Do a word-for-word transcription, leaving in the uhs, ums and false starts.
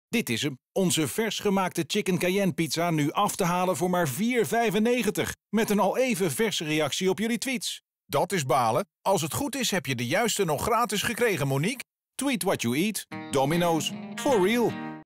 Dit is hem, onze vers gemaakte chicken cayenne pizza nu af te halen voor maar vier vijfennegentig. Met een al even verse reactie op jullie tweets. Dat is balen. Als het goed is heb je de juiste nog gratis gekregen, Monique. Tweet what you eat. Domino's. For real.